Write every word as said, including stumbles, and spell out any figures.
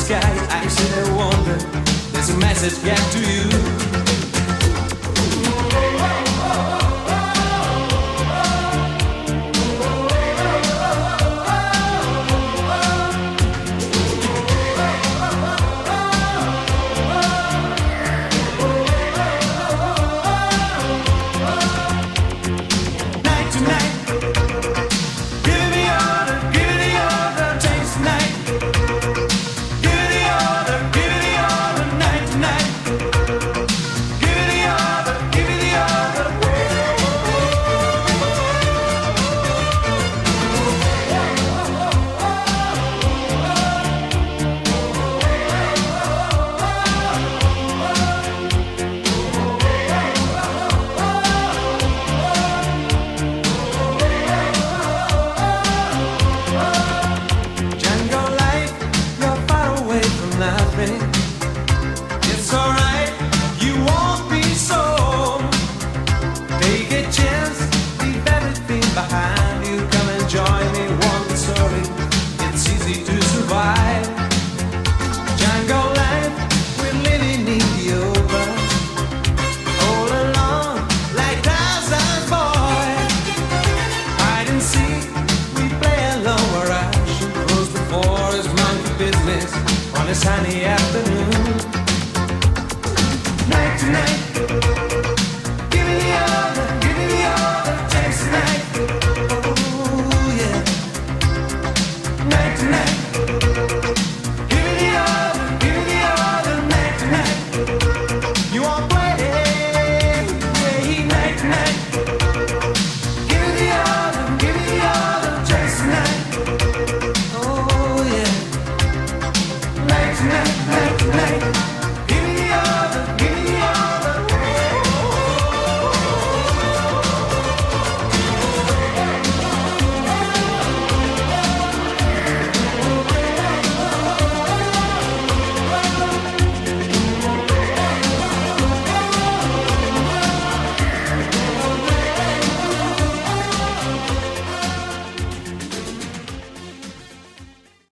sky, I sit and wonder, there's a message get to you. It's alright, you won't be sold. Take a chance, leave everything behind you. Come and join me, won't be sorry. It's easy to survive. Jungle life, we're living in the open. All alone, like Tarzan's boy. Hide and seek, we play alone where I should close the forest, monkey business on a sunny hour.